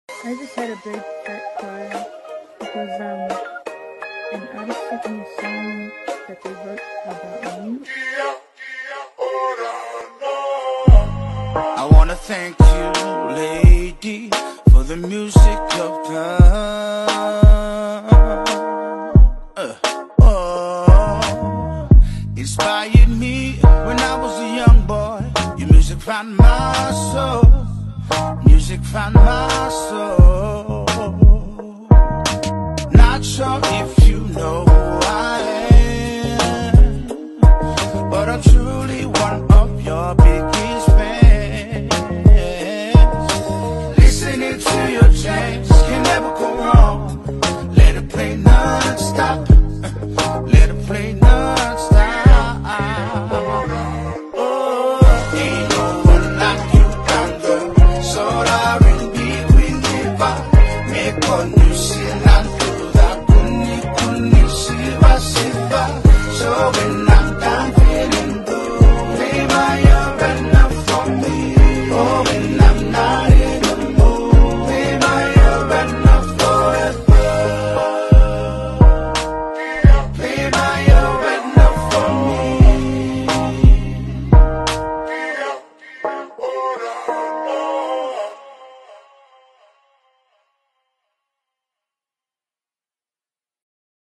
I just had a big fat cry because an artist sent me a song that they wrote about me. I wanna thank you, lady, for the music you've done. Inspired me when I was a young boy. Your music found my soul. Music found my soul. Not sure if you know who I am, but I'm truly one of your biggest fans. Listening to your jams can never go wrong. Let it play non-stop. Let it play non-stop. Ain't no one like you down the soul. R&B queen, make one new.